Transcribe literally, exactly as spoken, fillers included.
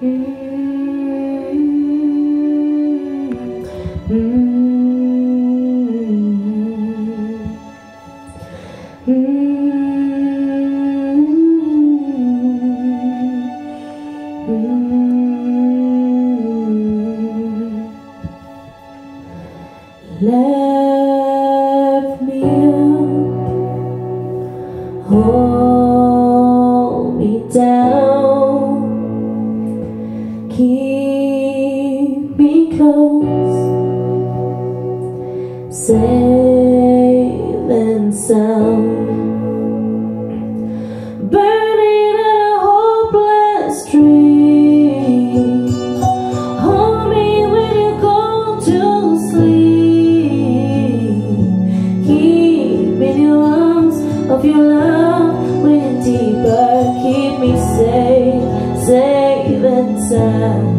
Left me up, hold me down, keep me close, safe and sound, burning in a hopeless dream. Hold me when you go to sleep, keep me in your arms of your love, when you're deeper, keep me safe, safe and sound.